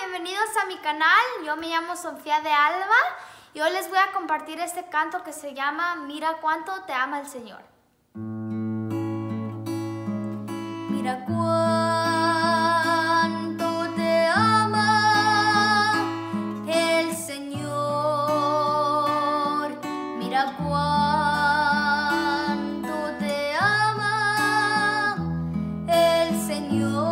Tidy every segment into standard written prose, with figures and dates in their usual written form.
bienvenidos a mi canal. Yo me llamo Sofía de Alba y hoy les voy a compartir este canto que se llama Mira cuánto te ama el Señor. Mira cuánto te ama el Señor. Mira cuánto te ama el Señor.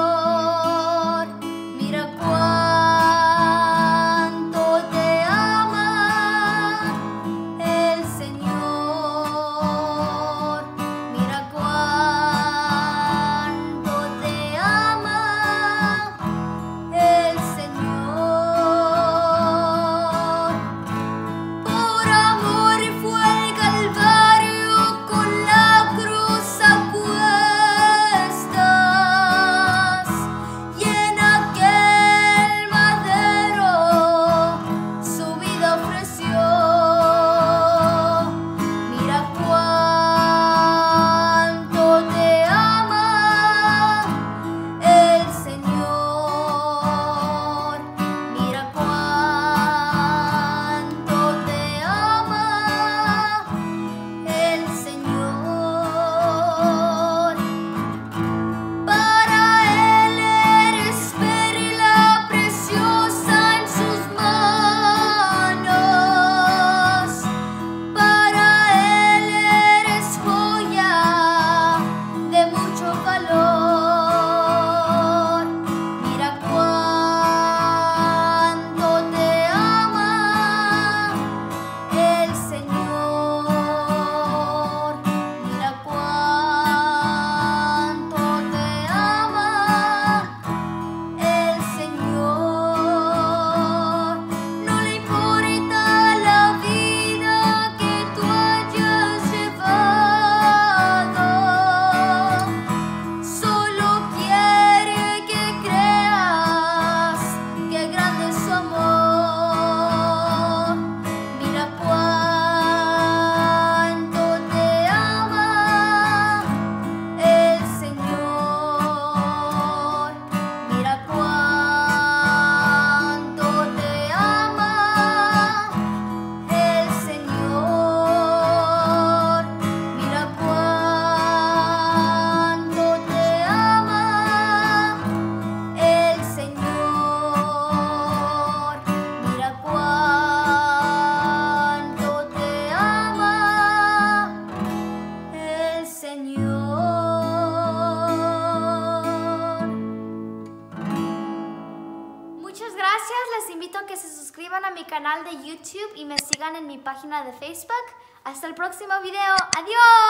Muchas gracias, les invito a que se suscriban a mi canal de YouTube y me sigan en mi página de Facebook. Hasta el próximo video, ¡adiós!